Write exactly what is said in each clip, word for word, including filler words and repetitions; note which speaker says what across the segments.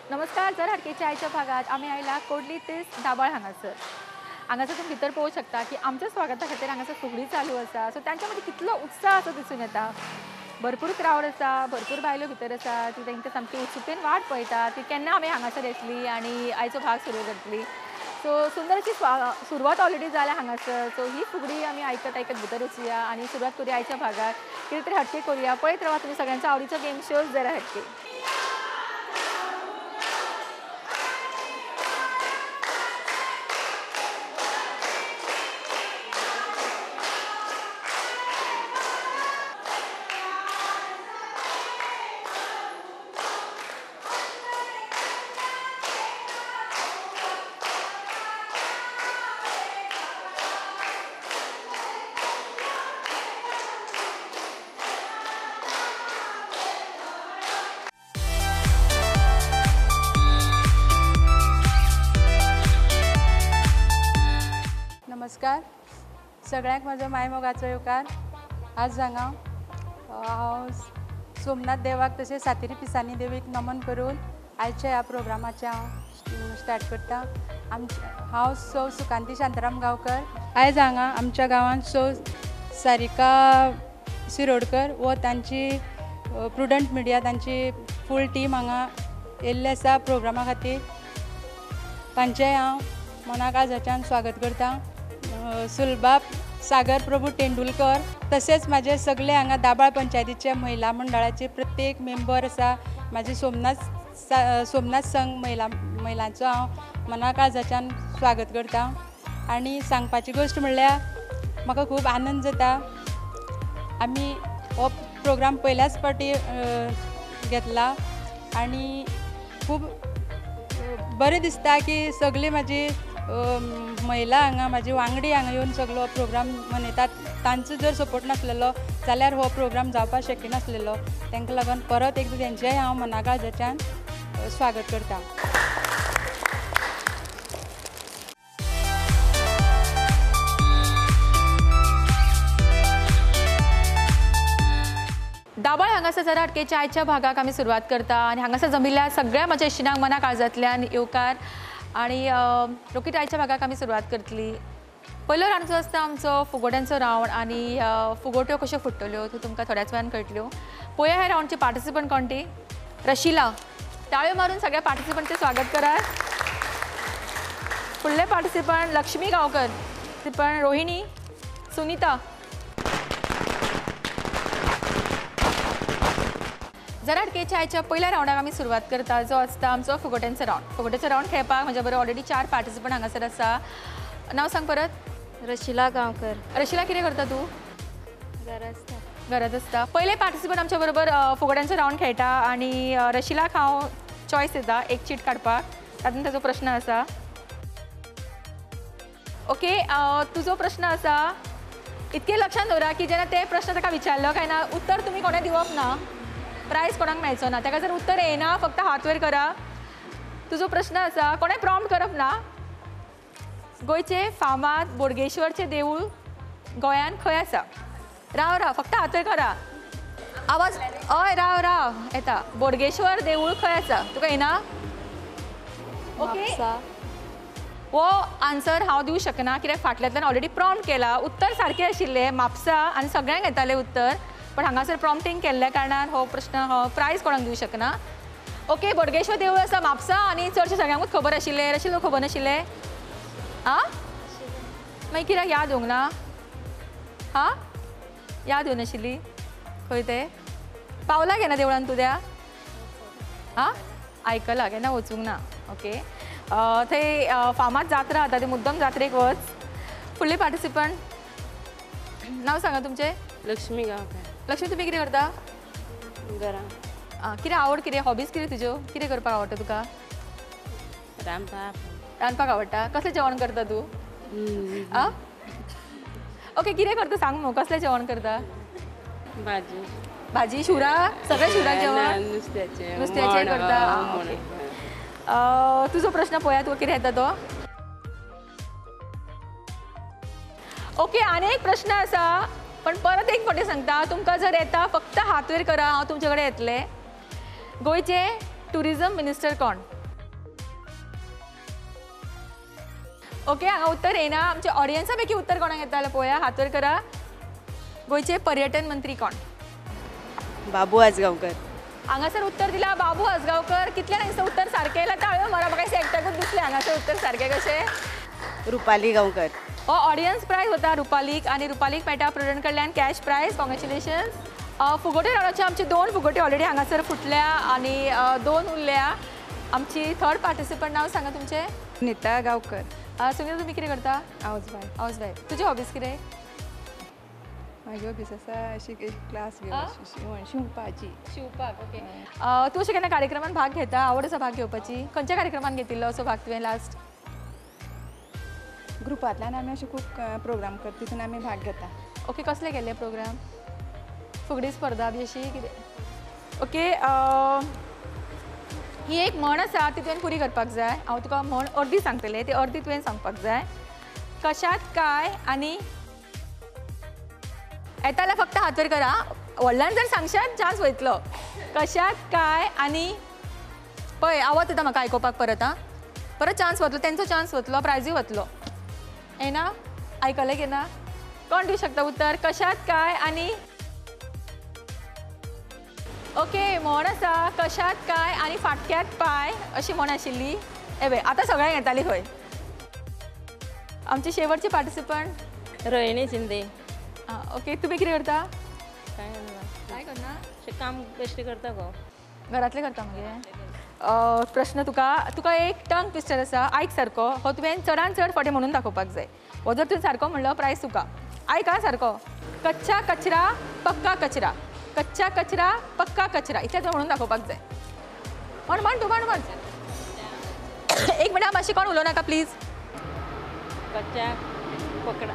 Speaker 1: नमस्कार. जर हडकेच्या आईच्या भागात आम्ही आयला कोडली ते दाबाळ हांगासर हांगासर तुम्ही भितर पळोवंक शकता की आमच्या स्वागता खातीर हांगासर फुगडी चालू आसा. सो तांच्या मदीं कितलो उत्साह असो दिसून येता. भरपूर क्रावड आसा, भरपूर बायलो भितर आसा, ती तांकां सामकी उत्सुकतेन वाट पळयता ती केन्ना आमी हांगासर येतली आनी आयचो भाग सुरू करतली. सो सुंदर अशी सुरवात ऑलरेडी जाल्या हांगासर. सो ही फुगडी आमी आयकत आयकत भितर वचुया आनी सुरवात करूया आयच्या भागात. कितें तरी हटके करूया. पळयत रावा तुमी सगळ्यांचो आवडीचो गेम शो जरा हटके.
Speaker 2: नमस्कार. सगळ्यांक म्हजो मायमोगाचो येवकार. आज हांगा हांव सोमनाथ देवाक तशेंच सातेरी पिसानी देवीक नमन करून आयच्या ह्या प्रोग्रामाचें हांव स्टार्ट करतां. आमचे हांव सौ सुकांती शांताराम गांवकर. आयज हांगा आमच्या गांवांत सौ सारिका शिरोडकर व तांची प्रुडंट मिडिया तांची फूल टीम हांगा येयल्ले आसा प्रोग्रामा खातीर. तांचें हांव मना काळजाच्यान स्वागत करतां. सुलभाब सागर प्रभू तेंडुलकर तशेंच म्हाजे सगळे हांगा दाबाळ पंचायतीचे महिला मंडळाचे प्रत्येक मेंबर आसा. म्हाजी सोमनाथ सोमनाथ संघ महिला महिलांचो हांव मना काळजाच्यान स्वागत करतां. आनी सांगपाची गोश्ट म्हणल्यार म्हाका खूब आनंद जाता. आमी हो प्रोग्राम पयल्याच फावटी घेतला आनी खूब बरें दिसता की सगळी म्हाजी महिला हांगा म्हाजी वांगडी हांगा येवन सगळो प्रोग्राम मनयतात. तांचो जर सपोर्ट नासलेलो जाल्यार हो प्रोग्राम जावपाक शक्य नासलेलो. तांकां लागून परत एकदां तेंचेंय हांव मना काळजाच्यान स्वागत करतां.
Speaker 1: दाबाळ हांगासर जरा हटकेच्या आयच्या भागाक आमी सुरवात करता आनी हांगासर जमिल्ल्या सगळ्या म्हज्या इश्टिणांक मना काळजांतल्यान येवकार. आनी रोखीत आयच्या भागाक आमी सुरवात करतली. पयलो राउंड जो आसता आमचो फुगोट्यांचो राउंड आनी फुगोट्यो कश्यो फुट्टल्यो त्यो तुमकां थोड्याच वेळान कळटल्यो. पळया ह्या राउंडची पार्टिसिपंट कोण ती? रशिला. ताळयो मारून सगळ्या पार्टिसिपंटचें स्वागत करात. फुडले पार्टिसिपंट लक्ष्मी गांवकर. पार्टिसिपंट रोहिणी, सुनीता. जरा हटकेच्या आयच्या पयल्या राउंडाक आमी सुरवात करता जो आसता आमचो फुगोट्यांचो राउंड. फुगोट्याचो राउंड खेळपाक म्हज्या बरोबर ऑलरेडी चार पार्टिसिपंट हांगासर आसा. नांव सांग परत.
Speaker 3: रशिला गांवकर.
Speaker 1: रशिला कितें करता तूं?
Speaker 3: घरा आसता.
Speaker 1: घरात आसता. पयले पार्टिसिपंट आमच्या बरोबर फुगोट्यांचो राउंड खेळटा आनी रशिलाक हांव चॉयस दिता एक चीट काडपाक. तातूंत ताजो प्रश्न आसा. ओके, तुजो प्रश्न आसा. इतकें लक्षांत दवरा की जेन्ना ते प्रश्न ताका विचारलो काय ना उत्तर तुमी कोणें दिवप ना. प्रायज कोणाक मेळचो ना. ताका जर उत्तर येना फक्त हात वयर करा. तुजो प्रश्न आसा. कोणें प्रॉम्प्ट करप ना. गोंयचे फामाद बोडगेश्वरचें देवूळ गोंयान खंय आसा? राव राव फक्त हात वयर करा. आवाज हय राव राव येता. बोडगेश्वर देवूळ खंय आसा? तुका येना? ओके, हो आन्सर हांव दिवंक शकना कित्याक फाटल्यांतल्यान ऑलरेडी प्रॉम्प्ट केला. उत्तर सारकें आशिल्लें म्हापसा आनी सगळ्यांक येतालें उत्तर. पण हांगासर प्रॉम्प्टिंग केल्ल्या कारणान हो प्रश्न हो प्रायज कोणाक दिवंक शकना. ओके, बोडगेश्वर देवूळ आसा म्हापसा आनी चडशे सगळ्यांकूच खबर आशिल्लें. रशिला खबर नाशिल्लें? आं मागीर कित्याक याद येवंक ना? हां याद येवं नाशिल्ली? खंय तें पावला केन्ना देवळान तूं त्या? आं आयकलां केन्ना वचूंक ना. ओके, थंय फामाद जात्रा जाता ती मुद्दम जात्रेक वच. फुडले पार्टिसिपंट नांव सांगा तुमचें.
Speaker 3: लक्ष्मी गांवकर.
Speaker 1: लक्ष्मी, तुमी कितें करता?
Speaker 3: घरा.
Speaker 1: आं कितें आवड कितें हॉबीज कितें तुज्यो? कितें करपाक आवडटा तुका?
Speaker 3: रांदपाक.
Speaker 1: रांदपाक आवडटा. कसलें जेवण करता तूं? आं ओके, कितें करता सांग मगो. कसलें जेवण करता?
Speaker 3: भाजी.
Speaker 1: भाजी शिवरा? सगळें शिवराक जेवण?
Speaker 3: नुस्त्याचें.
Speaker 1: नुस्त्याचें करता. तुजो प्रश्न पळया तुका कितें येता तो. ओके, आनी एक प्रश्न आसा पण परत एक फावटी सांगता तुमकां जर येता फक्त हात वयर करा हांव तुमचे कडेन येतलें. गोंयचे टुरिजम मिनिस्टर कोण? ओके हांगा उत्तर येना आमच्या ऑडियन्सा पैकी उत्तर कोणाक येतालें पळोवया हात वर करा गोंयचे पर्यटन मंत्री कोण
Speaker 3: बाबू आजगांवकर
Speaker 1: हांगासर उत्तर दिला बाबू आजगांवकर कितल्यान हांगासर उत्तर सारकें येयला ताळयो मारा म्हाका दिसता एकट्याकूच दिसलें हांगासर उत्तर सारकें कशें
Speaker 3: रुपाली गांवकर
Speaker 1: हो ऑडियन्स प्रायज होता रुपालीक आणि रुपालीक मेळटा प्रुडंट कडल्यान कॅश प्रायज कॉंग्रॅच्युलेशन्स फुगोटे रावणाचे आमचे दोन फुगोटे ऑलरेडी हांगासर फुटल्या आणि अ, दोन उरल्या आमची थर्ड पार्टिसिपंट नाव सांगा तुमचे
Speaker 2: नीता गांवकर
Speaker 1: सुनील तुम्ही कितें करता
Speaker 2: हाऊस वायफ
Speaker 1: हाऊस वायफ तुजी हॉबीज कितें
Speaker 2: म्हाजी हॉबीस आसा अशी क्लास
Speaker 1: आ?
Speaker 2: घेवन शिवपाची
Speaker 1: शिवपाक ओके तूं अशें केन्ना कार्यक्रमान भाग घेता आवड आसा भाग घेवपाची खंयच्या कार्यक्रमान घेतिल्लो असो भाग तुवें लास्ट
Speaker 2: ग्रुपांतल्यान आमी अशे खूब प्रोग्राम करता तितून आमी भाग घेता
Speaker 1: ओके कसले केले प्रोग्राम फुगडी स्पर्धा बी अशी कितें ओके ही एक म्हण आसा ती तुवें पुरी करपाक जाय हांव तुका म्हण अर्दी सांगतलें ती अर्दी तुवें सांगपाक जाय कशात काय आनी येता जाल्यार फक्त हात वर करा व्हडल्यान जर सांगशात चान्स वयतलो कशात काय आनी पळय आवत येता म्हाका आयकोपाक परत आं परत चान्स वतलो तेंचो चान्स वतलो प्रायजूय वतलो येना आयकलें की ना कोण दिवं शकता उत्तर कशात काय आनी ओके म्हण आसा कशात काय आनी फाटक्यात पाय अशी म्हण आशिल्ली एवे आतां सगळ्यांक येताली खंय आमची शेवटची पार्टिसिपंट
Speaker 3: रोहिणी शिंदे
Speaker 1: आं ओके तुमी कितें करता
Speaker 3: काय करना
Speaker 1: काय करना
Speaker 3: अशें काम बेश्टें करता गो
Speaker 1: घरातले करता मगे प्रश्न तुका तुका एक टंग ट्विस्टर आसा आयक सारको हो तुवें चडान चड फावटी म्हणून दाखोवपाक जाय हो जर तुवें सारको म्हणलो प्रायज तुका आयक आं सारको कच्चा कचरा पक्का कचरा कच्चा कचरा पक्का कचरा इतलें तुवें म्हणून दाखोवपाक जाय म्हण म्हण तूं म्हण म्हण एक मिनट मातशें कोण उलोव नाका प्लीज
Speaker 3: कच्च्या पकडा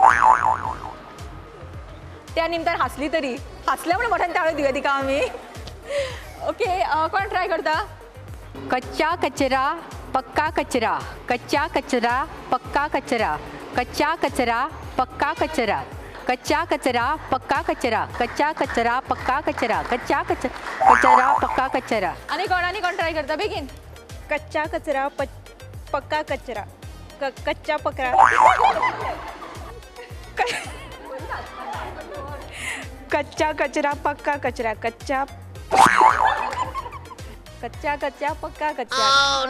Speaker 1: त्या निमतान हांसली तरी हांसले म्हणून मोठ्यान ताळयो दिवया तिका आमी ओके कोण ट्राय करता
Speaker 4: कच्चा कचरा पक्का कचरा कच्चा कचरा पक्का कचरा कच्चा कचरा पक्का कचरा कच्चा कचरा पक्का कचरा कच्चा कचरा पक्का कचरा कच्चा कच कचरा पक्का कचरा
Speaker 1: आनी कोण आनी कोण ट्राय करता बेगीन
Speaker 5: कच्चा कचरा पक्का कचरा क- कच्चा पकरा कच्चा कचरा पक्का कचरा कच्चा कच्चा कच्चा पक्का कचरा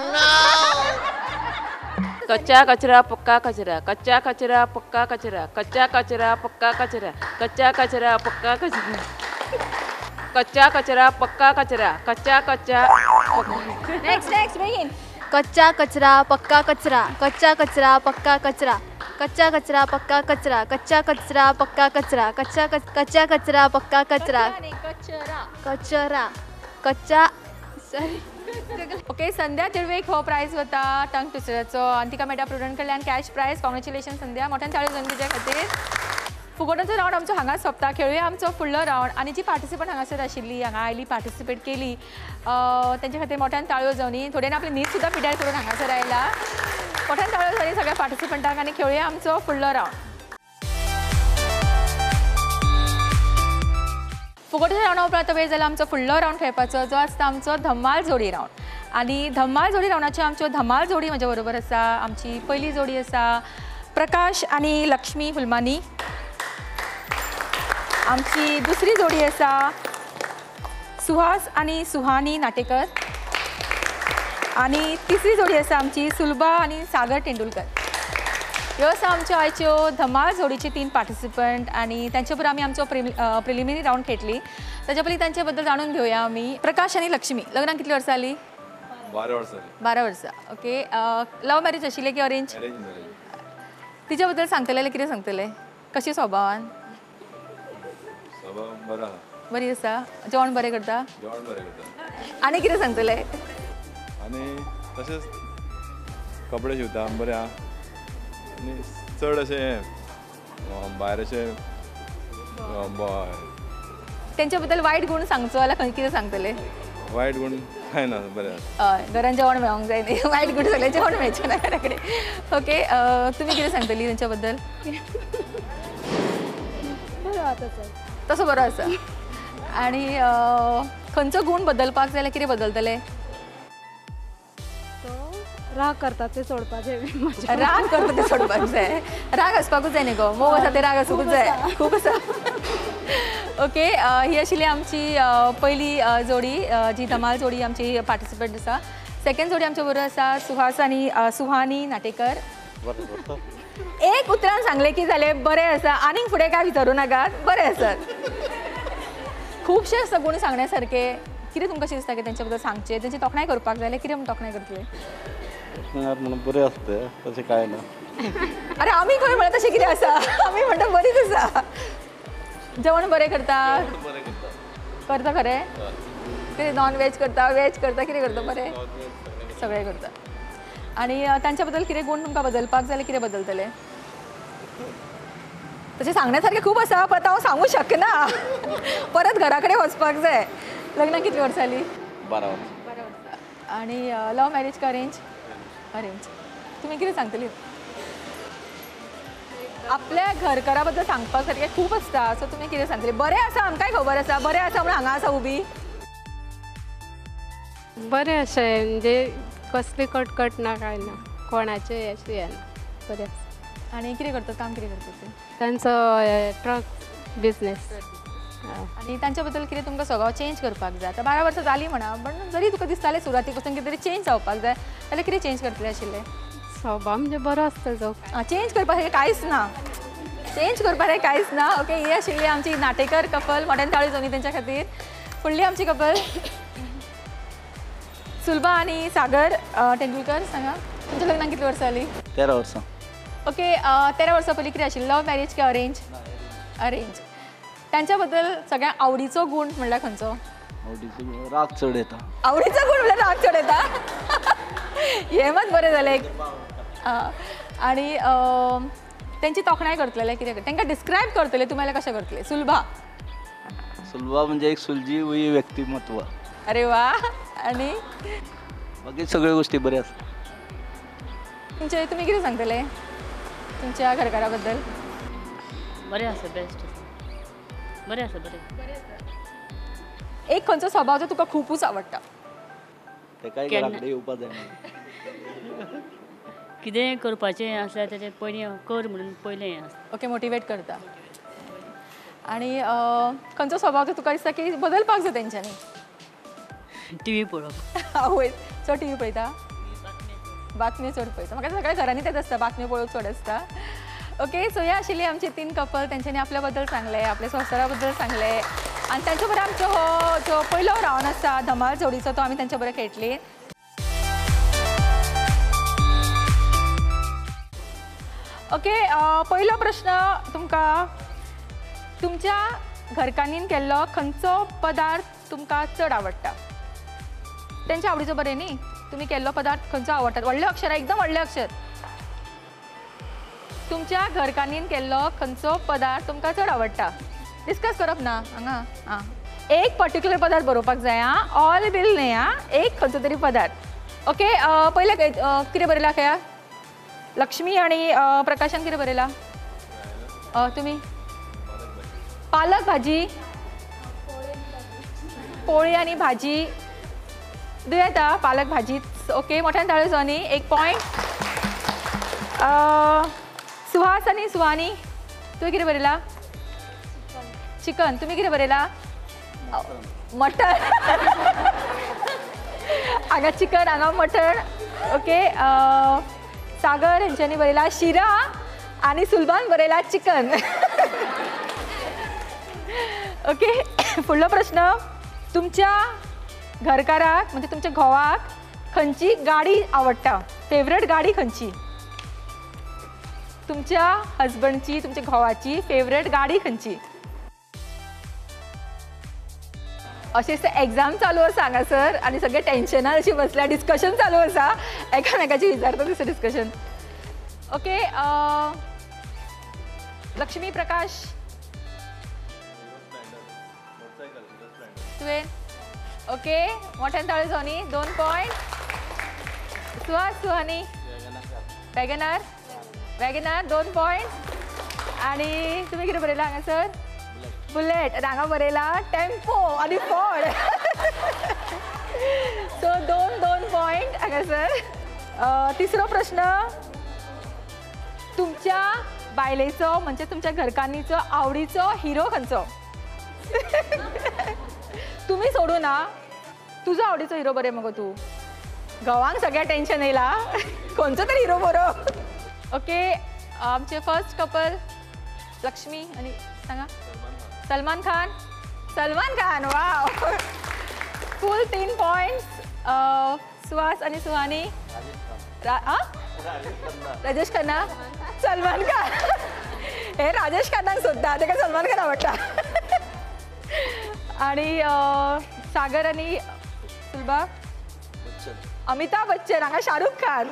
Speaker 3: कच्चा कचरा पक्का कचरा कच्चा कचरा पक्का कचरा कच्चा कचरा पक्का कचरा कच्चा कचरा पक्का कचरा कच्चा कचरा पक्का कचरा कच्चा कच्चा
Speaker 1: नेक्स्ट नेक्स्ट बेगीन
Speaker 6: कच्चा कचरा पक्का कचरा कच्चा कचरा पक्का कचरा कच्चा कचरा पक्का कचरा कच्चा कचरा पक्का कचरा कच्चा कच- कच्चा कचरा पक्का कचरा
Speaker 1: कचरा
Speaker 6: कचरा कच्चा सॉरी
Speaker 1: ओके संध्या तिळवेक हो प्रायज वता टंग ट्विस्टराचो आनी तिका मेळटा प्रुडंट कडल्यान कॅश प्रायज कॉंग्रॅच्युलेशन संध्या मोठ्यान चाळीस जण तिच्या खातीर फुगोटाचो रावंड आमचो हांगा सोंपता खेळुया आमचो फुडलो रावंड आनी जी पार्टिसिपंट हांगासर आशिल्ली हांगा आयली पार्टिसिपेट केली तेंच्या खातीर मोठ्यान ताळयो जावनी थोड्यान आपली न्हीद सुद्दां पिड्यार करून हांगासर आयला मोठ्यान ताळयो जावनी सगळ्या पार्टिसिपंटांक आनी खेळुया आमचो फुडलो रावंड फुगोटाच्या रावंडा उपरांत वेळ जाला आमचो फुडलो रावंड खेळपाचो जो आसता आमचो धम्माल जोडी रावंड आनी धम्माल जोडी रावंडाच्यो आमच्यो धमाल जोडी म्हज्या बरोबर आसा आमची पयली जोडी आसा प्रकाश आनी लक्ष्मी फुलमानी आमची दुसरी जोडी आसा सुहास आनी सुहानी नाटेकर आनी तिसरी जोडी आसा आमची सुलभा आनी सागर तेंडुलकर ह्यो आसा आमच्यो आयच्यो धमाल जोडीचे तीन पार्टिसिपंट आनी तांचे बरोबर आमी आमचो प्रिमि प्रिलिमिनरी रावंड खेळटली ताच्या पयलीं तांचे बद्दल जाणून घेवया आमी प्रकाश आनी लक्ष्मी लग्नाक कितली वर्सां जाली
Speaker 7: बारा वर्सां
Speaker 1: बारा वर्सां ओके लव मॅरेज आशिल्लें की अरेंज
Speaker 7: अरेंज मॅरेज
Speaker 1: तिच्या बद्दल सांगतले जाल्यार कितें सांगतले कशी स्वभावान
Speaker 7: स्वभाव बरो आहा
Speaker 1: बरी आसा जेवण बरें करता
Speaker 7: जेवण बरें करता
Speaker 1: आनी कितें सांगतले
Speaker 7: आनी तशेंच कपडे शिवता बरें आहा आनी चड अशें हें भायर अशें
Speaker 1: तेंच्या बद्दल वायट गूण सांगचो जाल्यार खंय कितें सांगतले
Speaker 7: वायट गुण कांय ना बरें आहा
Speaker 1: हय घरान जेवण मेळोंक जाय न्ही वायट गूण सगळें जेवण मेळचें ना घरा कडेन ओके तुमी कितें सांगतली तेंच्या बद्दल तसो बरो आसा आनी खंयचो गूण बदलपाक जाय जाल्यार कितें बदलतले
Speaker 5: राग करतात ते सोडपाचे मजा
Speaker 1: राग करता ते सोडपाक जाय राग असपाकूच जाय न्ही गो मोग आसा ते राग आसूंकूच जाय खूब आसा ओके ही आशिल्ली आमची अ, पयली अ, जोडी अ, जी धमाल जोडी आमची पार्टिसिपेंट आसा सेकंड जोडी आमच्या बरोबर आसा सुहास आनी अ, सुहानी नाटेकर एक उतरान सांगले की जाले बरें आसा आनीक फुडें काय विचारूं नाकात बरें आसात खुबशे आसा गुण सांगण्यासारखे कितें तुमकां अशें दिसता की तेंच्या बद्दल सांगचें तेंची तोखणाय करपाक जाय कितें म्हूण तोखणाय करतले
Speaker 8: म्हणून बरें आसता तशें कांय ना
Speaker 1: अरे आमी खंय म्हणटा तशें कितें आसा आमी म्हणटा बरीच आसा जेवण बरें करता करता खरें कितें नॉन वेज करता वेज करता कितें करता बरें सगळें करता आनी अ, तांच्या बद्दल कितें गुण तुमकां बदलपाक जाय कितें बदलतले तशें सांगण्यासारखें खूब आसा पण हांव सांगूं शकना परत घरा कडेन वचपाक जाय लग्नाक कितलीं वर्सां जालीं
Speaker 8: बारा वर्सां
Speaker 1: बारा वर्सां आनी लव मॅरेज का अरेंज अरेंज तुमी कितें सांगतली आपल्या घरकारा बद्दल सांगपाक सारकें खूब आसता सो तुमी कितें सांगतली बरें आसा आमकांय खबर आसा बरें आसा म्हूण हांगा आसा उबी
Speaker 2: बरें अशें म्हणजे कसली कटकट ना काय ना कोणाचें अशें हें ना बरें आसा
Speaker 1: आनी कितें करता काम कितें करता ते
Speaker 2: तांचो ट्रक बिजनेस
Speaker 1: आनी तांच्या बद्दल कितें तुमकां सगळो चेंज करपाक जाय आतां बारा वर्सां जालीं म्हणा पण जरी तुका दिसतालें सुरवाती पासून कितें तरी चेंज जावपाक जाय जाल्यार कितें चेंज करतलें आशिल्लें
Speaker 2: स्वभाव म्हणजे बरो आसता जो
Speaker 1: आं चेंज करपाक हे कांयच ना चेंज करपाक हे कांयच ना ओके ही आशिल्ली आमची नाटेकर कपल मोठ्यान ताळी जोनी तेंच्या खातीर फुडली आमची कपल सुलभा आणि सागर अ, तेंडुलकर सांगा तुमच्या लग्नाक कितलीं वर्सां जालीं
Speaker 8: तेरा वर्सां
Speaker 1: ओके अ, तेरा वर्सां पयलीं कितें आशिल्लें लव मॅरेज की अरेंज अरेंज तांच्या बद्दल सगळ्यात आवडीचो गुण म्हणल्यार खंयचो
Speaker 8: आवडीचो राग चड येता
Speaker 1: आवडीचो गुण म्हणल्यार राग चड येता हें मात बरें जालें आनी अ, तेंची तोखणाय करतले कितें तांकां डिस्क्रायब करतले तुमी जाल्यार कशें करतले सुलभा
Speaker 8: सुलभा म्हणजे एक सुलजीवयी व्यक्तिमत्व
Speaker 1: अरे वा आनी
Speaker 8: बाकी सगळ्यो गोष्टी बऱ्यो आसता
Speaker 1: तुमचे तुमी कितें सांगतले तुमच्या घरकारा बद्दल
Speaker 9: बरें आसा बेस्ट बरें आसा बरें
Speaker 1: एक खंयचो स्वभाव जो तुका खुबूच आवडटा
Speaker 8: तेकाय घरा कडेन येवपा जाय
Speaker 9: कितें करपाचें आसल्यार तेजें पयलीं कर म्हणून पयलें हें आसता
Speaker 1: ओके मोटिवेट करता आनी अ, खंयचो स्वभाव जो तुका दिसता की बदलपाक जाय तेंच्यांनी
Speaker 9: टी व्ही पळोवप
Speaker 1: आवय चड टी व्ही पळयता बातम्यो चड पळयता म्हाका सगळ्या घरांनी तेच आसता बातम्यो पळोवप चड आसता ओके सो हे आशिल्ली आमची तीन कपल तेंच्यांनी आपल्या बद्दल सांगलें आपल्या संवसारा बद्दल सांगलें आनी तांचे बरोबर आमचो हो जो पयलो रावंड आसा धमाल जोडीचो तो आमी तांचे बरोबर खेळटली ओके पयलो प्रश्न तुमकां तुमच्या घरकान्नीन केल्लो खंयचो पदार्थ तुमकां चड आवडटा तेंच्या आवडीचो बरें न्ही तुमी केल्लो पदार्थ खंयचो आवडटा व्हडलें अक्षर एकदम व्हडलें अक्षर तुमच्या घरकान्नीन केल्लो खंयचो पदार्थ तुमकां चड आवडटा डिस्कस करप ना हांगा आं एक पर्टिक्युलर पदार्थ बरोवपाक जाय आं ऑल बील न्ही आं एक खंयचो तरी पदार्थ ओके पयले कितें बरयलां खंय लक्ष्मी आणि प्रकाशान कितें बरयलां तुमी पालक भाजी पोळी आणि भाजी दुयेता पालक भाजी ओके मोठ्यान ताळ्यो जावनी एक पॉयंट सुहास आणि सुहानी तुवें कितें बरयलां चिकन तुमी कितें बरयलां मटन हांगा चिकन हांगा मटन ओके सागर हेंच्यांनी बरयलां शिरा आणि सुलभान बरयलां चिकन ओके फुडलो प्रश्न तुमच्या घरकाराक म्हणजे तुमच्या घोवाक खंयची गाडी आवडटा फेवरेट गाडी खंयची तुमच्या हजबंडची तुमच्या घोवाची फेवरेट गाडी खंयची अशें एग्जाम चालू आसा हांगासर आनी सगळे टेन्शनान अशी बसल्या डिस्कशन चालू आसा एकामेकाची विचारता दिसता डिस्कशन ओके लक्ष्मी प्रकाश तुवें ओके मोठ्यान ताळ्यो जावनी दोन point Suhas Suhani WagonR WagonR दोन पॉयंट आनी तुमी कितें बरयलां हांगासर बुलेट आनी हांगा बरयलां टेम्पो आनी फॉर्ड सो दोन दोन पॉयंट हांगासर अ, तिसरो प्रश्न तुमच्या बायलेचो म्हणजे तुमच्या घरकान्नीचो आवडीचो हिरो खंयचो तुम्ही सोडू ना तुझो आवडीचो हिरो बरे मगो तू गांवांक सगळ्या टेन्शन येयला खंयचो तरी हिरो बरो ओके आमचे फर्स्ट कपल लक्ष्मी आणि सांगा सलमान खान सलमान खान वाव फुल तीन पॉइंट्स सुहास आणि सुहानी राजेश खन्ना सलमान खान हे राजेश खन्नाक सोदता ताका सलमान खान आवडटा आणि सागर आणि सुलभा अमिताभ बच्चन हांगा शाहरुख खान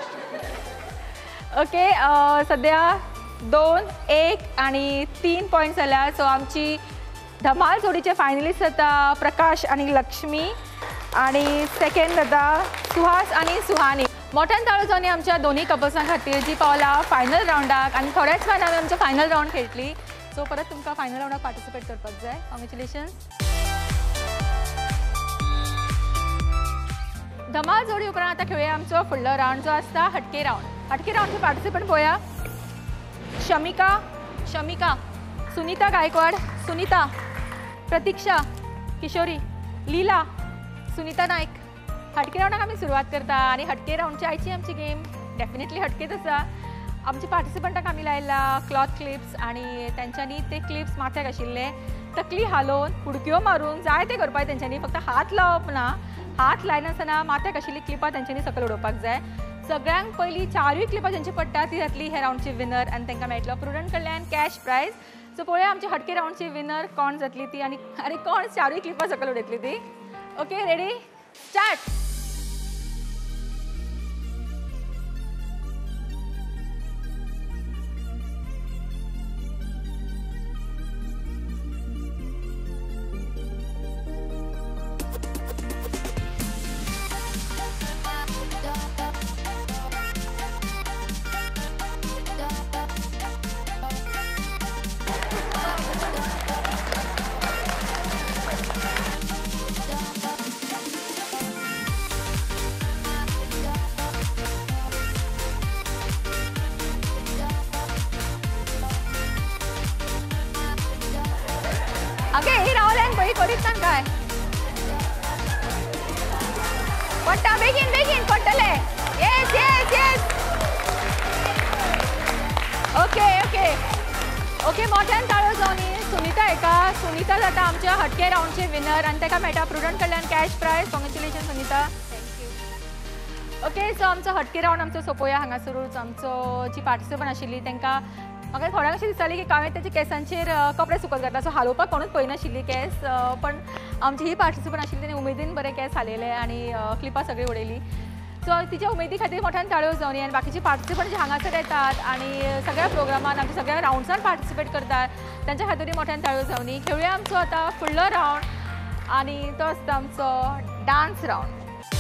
Speaker 1: ओके सध्या दोन एक आणि तीन पॉइंट जाल्या सो आमची धमाल जोडीचे फायनलिस्ट जाता प्रकाश आणि लक्ष्मी आणि सेकंड जाता सुहास आणि सुहानी मोठ्यान ताळो जावन आमच्या दोन्ही कपल्सां खातीर जी पावला फायनल राउंडाक आणि थोड्याच वेळान आमी आमचे फायनल राउंड खेळटली सो परत तुमकां फायनल राउंडाक पार्टिसिपेट करपाक जाय कॉंग्रॅच्युलेशन्स धमाल जोडी उपरांत आता खेळूया आमचो फुडलो राउंड जो आसता हटके राउंड हटके राउंडचे पार्टिसिपंट पळोवया शमिका शमिका सुनीता गायकवाड सुनीता प्रतीक्षा किशोरी लीला सुनीता नायक हटके राउंडाक आमी सुरवात करता आणि हटके राउंडची आयची आमची गेम डेफिनेटली हटकेच आसा आमच्या पार्टिसिपंटाक आमी लायला क्लॉथ क्लिप्स आणि त्यांच्यानी ते क्लिप्स माथ्याक आशिल्ले तकली हालोवन कुडक्यो मारून जाय ते करपाक तेंच्यांनी फक्त हात लावप ना हात लायनासतना माथ्याक आशिल्ली क्लिपां तेंच्यांनी सकयल उडोवपाक जाय सगळ्यांक पयलीं चारूय क्लिपां जेंची पडटा ती जातली हे राउंडची विनर आनी तांकां मेळटलो प्रुडंट कडल्यान कॅश प्रायज सो पळोवया आमची हटके राउंडची विनर कोण जातली ती आनी आनी कोण चारूय क्लिपां सकयल उडयतली ती ओके रेडी स्टार्ट ओके ही रावल्यान बळी करीत ना काय पडटा बेगीन बेगीन पडटले yes yes yes okay okay okay मोठ्यान ताळो जावन सुनीता एका सुनीता जाता आमच्या हटके राउंडचे विनर आणि ताका मेळटा प्रुडंट कडल्यान cash prize congratulation Sunita thank you okay so आमचो हटके राउंड आमचो सोंपोवया हांगासरूच आमचो जी पार्टिसिपंट आशिल्ली तांकां म्हाका थोड्यांक अशें दिसताली की हांवें तेच्या केसांचेर कपडे सुकत घातला सो हालोवपाक कोणूच पळयनाशिल्ली केस पण आमची ही पार्टिसिपंट आशिल्ली तेणी उमेदीन बरे केस हालयले आनी क्लिपां सगळी उडयली सो तिच्या उमेदी खातीर मोठ्यान ताळयो जावनी आनी बाकीचे पार्टिसिपंट जे हांगासर येतात आनी सगळ्या प्रोग्रामान आमच्या सगळ्या राउंड्सान पार्टिसिपेट करतात तांच्या खातीर मोठ्यान ताळयो जावनी खेळुया आमचो आतां फुडलो राउंड आनी तो आसता आमचो डान्स राउंड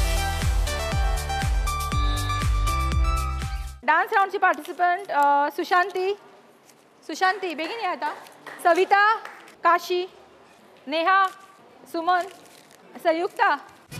Speaker 1: डान्स राउंडची पार्टिसिपंट सुशांती सुशांती बेगीन या आता सविता काशी नेहा सुमन संयुक्ता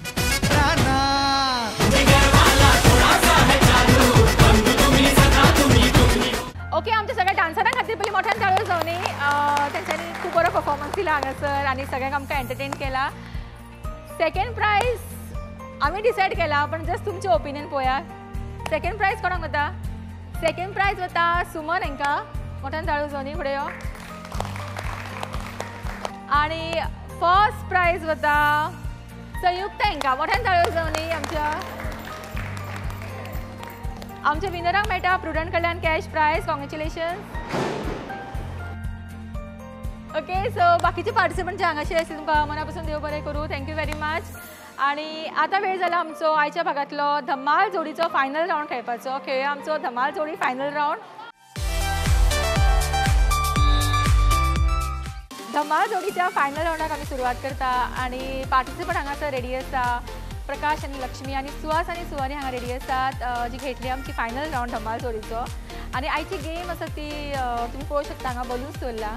Speaker 1: ओके आमच्या सगळ्या डान्सरां खातीर पयलीं मोठ्यान ताळयो जावनी तेंच्यांनी खूब बरो परफॉर्मन्स दिला हांगासर आनी सगळ्यांक आमकां एंटरटेन केला सेकंड प्रायज आमी डिसायड केला पण जस्ट तुमचें ओपिनियन पळोवया सेकंड प्रायज कोणाक वता सेकंड प्रायज वता सुमन हांकां मोठ्यान ताळयो जावनी फुडें यो आनी फर्स्ट प्रायज वता संयुक्ता हांकां मोठ्यान ताळयो जावनी आमच्या आमच्या विनरांक मेळटा प्रुडंट कडल्यान cash prize congratulation okay so बाकीचे पार्टिसिपंट जे हांगासर आसले तुमकां मना पासून देव बरें करूं थँक्यू वेरी मच आणि आता वेळ जाला आमचो आयच्या भागातलो धमाल जोडीचो फायनल राउंड खेळपाचो खेळुया आमचो धमाल जोडी फायनल राउंड धमाल जोडीच्या फायनल राउंडाक आमी सुरवात करता आणि पार्टिसिपंट हांगासर रेडी आसा प्रकाश आणि लक्ष्मी आणि सुहास आणि सुहानी हांगा रेडी आसात जी खेळटली आमची फायनल राउंड धमाल जोडीचो आणि आयची गेम आसा ती तुमी पळोवंक शकता हांगा बलून्स दवरला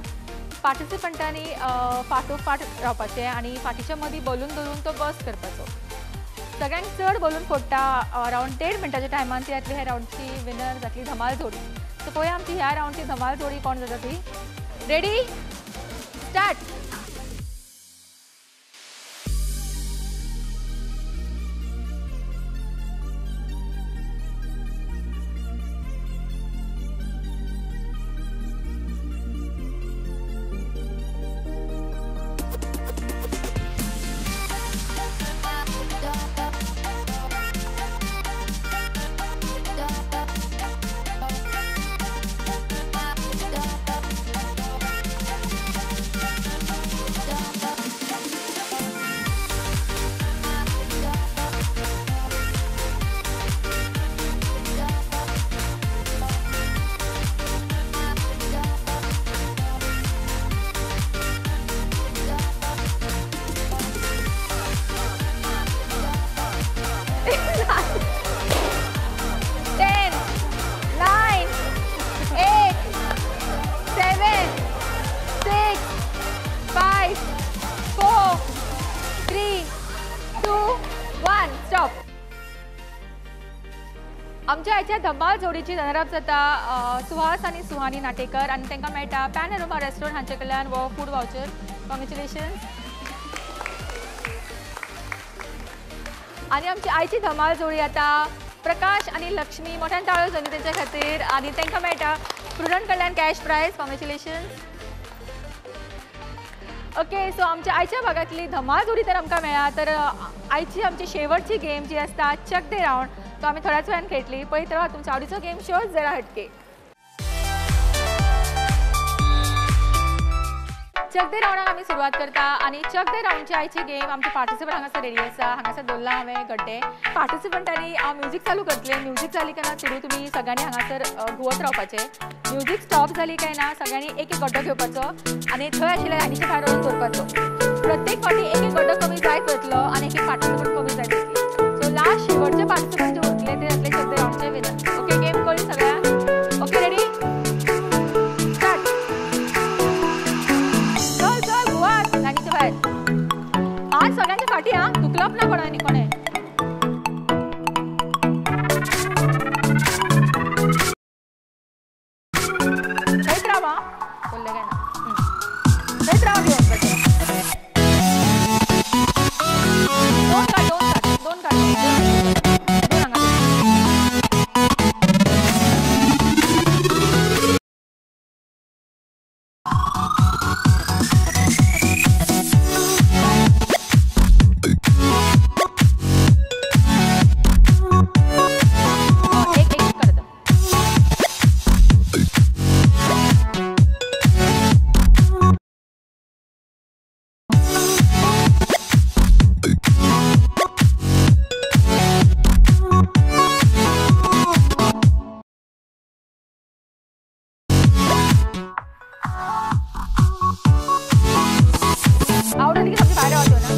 Speaker 1: पार्टिसिपंटांनी फाटोफाट रावपाचें आणि फाटीच्या मदीं बलून धरून तो बस करपाचो सगळ्यांक चड बलून फोडटा अरावंड देड मिनटाच्या टायमान ती येतली ह्या रावंडची विनर जातली धमाल जोडी. सो पळोवया आमची ह्या रावंडची धमाल जोडी कोण जाता ती. Ready start. ten, nine, eight, seven, six, five, four, three, two, one. Stop. आमच्या आयच्या धमाल जोडीची रनरअप जाता सुहास आणि सुहानी नाटेकर आणि तांकां मेळटा पॅनोरमा रेस्टॉरंट हांचे कडल्यान वो फूड वाउचर. कॉंग्रॅच्युलेशन्स. आणि आमची आयची धमाल जोडी आता प्रकाश आणि लक्ष्मी. मोठ्यान ताळयो जावनी तेंच्या खातीर. आणि तांकां मेळटा प्रुडंट कडल्यान cash prize. Congratulations. Okay, so आमच्या आयच्या भागातली धमाल जोडी तर आमकां मेळ्ळा. तर आयची आमची शेवटची गेम जी आसता चक दे रावंड, तो आमी थोड्याच वेळान खेळटली. पळयत रावा तुमचो आवडीचो गेम शो जरा हटके. चक दे रावंडाक आमी सुरवात करता. आणि चक दे रावंडची आयची गेम आमची पार्टिसिपंट हांगासर रेडी आसा. हांगासर दवरला हांवें गड्डे. पार्टिसिपंटांनी हांव म्युजीक चालू करतलें. म्युजीक जाली काय ना सुरू तुमी सगळ्यांनी हांगासर घुवत रावपाचें. म्युजीक स्टॉप जाली काय ना सगळ्यांनी एक एक गड्डो घेवपाचो आणि थंय आशिल्ल्या लायनीच्या भायर वचून दवरपाचो. प्रत्येक फावटी एक एक गड्डो कमी जायत वतलो आणि एक एक पार्टिसिपंट कमी जायत वतली. सो लास्ट शेवटचे पार्टिसिपंट जे उरले ते जातले चक दे रावंडचे विनर. ओके, गेम कळ्ळी सगळ्यांक? Okay, ready start. चल चल घुवात लायनीच्या भायर. आज सगळ्यांच्या फाटी हा दुखलप ना कोणानी कोणे. थंयच रावा बोलले काय ना. थंयच रावा घेवन दोन काड दोन काड दोन काड दोन हांगा. आवडली की आमची बाहेर आवडतो ना.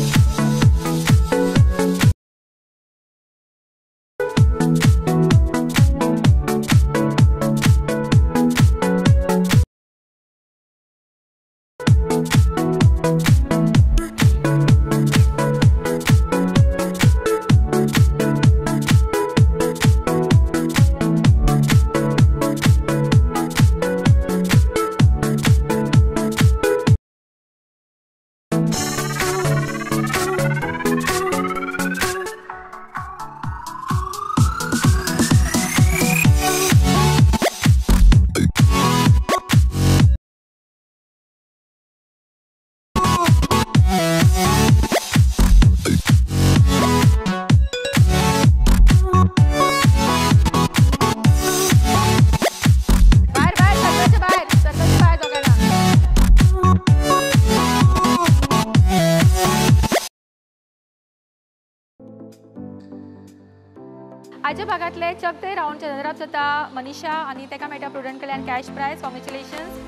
Speaker 1: आयच्या भागातले चक दे रावंडचे रनरअप जाता मनीषा आणि तेका मेळटा प्रुडंट कडल्यान कॅश प्रायज. कॉंग्रॅच्युलेशन्स.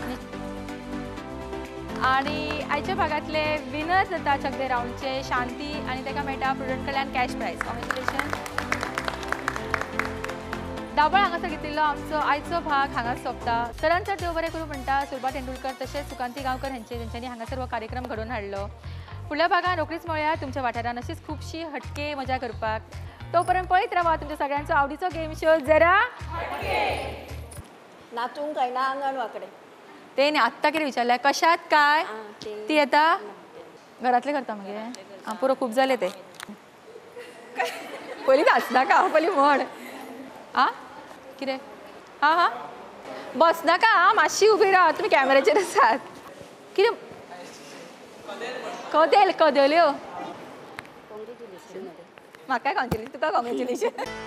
Speaker 1: आणि आयच्या भागातले विनर जाता चक दे रावंडचे शांती आणि तेका मेळटा प्रुडंट कडल्यान कॅश प्रायज. कॉंग्रॅच्युलेशन्स. दाबळ हांगासर घेतिल्लो आमचो आयचो भाग हांगाच सोंपता. चडांत चड देव बरें करूं म्हणटा सुरभा तेंडुलकर तशेंच सुकांती गांवकर हेंचे जेंच्यांनी हांगासर हो कार्यक्रम घडोवन हाडलो. फुडल्या भागात रोखडीच मेळुया तुमच्या वाठारान अशीच खूबशी हटके मजा करपाक. तोपर्यंत पळयत रावा तुमच्या सगळ्यांचो आवडीचो गेम शो जरा
Speaker 10: नाचूंक काय ना आंगण वाकडे.
Speaker 1: ते न्ही आत्तां कितें विचारलें कशात काय ती येता घरातले करता मगे आं पुरो खूब जाले ते पयलीं नाचनाका हांव पयलीं म्हण आं कितें हां हां बसनाका आं मातशी उबी राव तुमी कॅमेराचेर आसात कितें कदेल कदेल्यो म्हाका कॉंग्रेच्युलेशन तुका कॉंग्रेच्युलेशन